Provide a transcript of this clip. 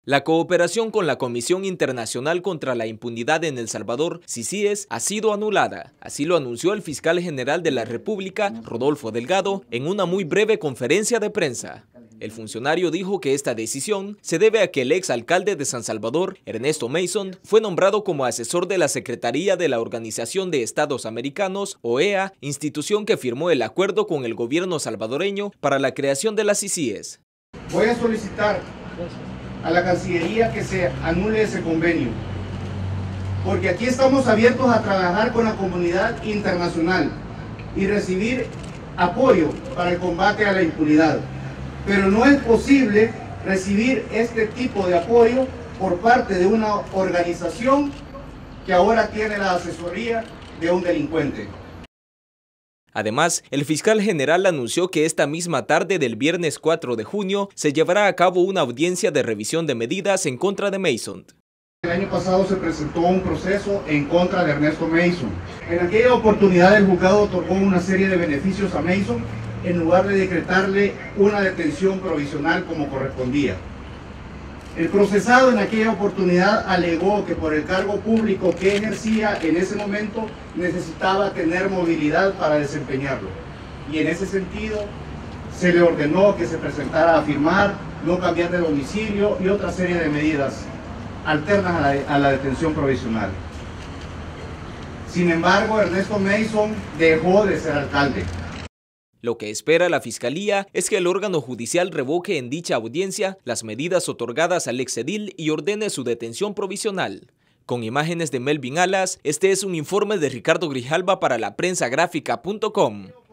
La cooperación con la Comisión Internacional contra la Impunidad en El Salvador, CICIES, ha sido anulada. Así lo anunció el fiscal general de la República, Rodolfo Delgado, en una muy breve conferencia de prensa. El funcionario dijo que esta decisión se debe a que el exalcalde de San Salvador, Ernesto Mason, fue nombrado como asesor de la Secretaría de la Organización de Estados Americanos, OEA, institución que firmó el acuerdo con el gobierno salvadoreño para la creación de las CICIES. Voy a solicitar a la Cancillería que se anule ese convenio, porque aquí estamos abiertos a trabajar con la comunidad internacional y recibir apoyo para el combate a la impunidad, pero no es posible recibir este tipo de apoyo por parte de una organización que ahora tiene la asesoría de un delincuente. Además, el fiscal general anunció que esta misma tarde del viernes 4 de junio se llevará a cabo una audiencia de revisión de medidas en contra de Mason. El año pasado se presentó un proceso en contra de Ernesto Mason. En aquella oportunidad el juzgado otorgó una serie de beneficios a Mason en lugar de decretarle una detención provisional como correspondía. El procesado en aquella oportunidad alegó que por el cargo público que ejercía en ese momento necesitaba tener movilidad para desempeñarlo. Y en ese sentido se le ordenó que se presentara a firmar, no cambiar de domicilio y otra serie de medidas alternas a la detención provisional. Sin embargo, Ernesto Mason dejó de ser alcalde. Lo que espera la Fiscalía es que el órgano judicial revoque en dicha audiencia las medidas otorgadas al exedil y ordene su detención provisional. Con imágenes de Melvin Alas, este es un informe de Ricardo Grijalva para la prensagráfica.com.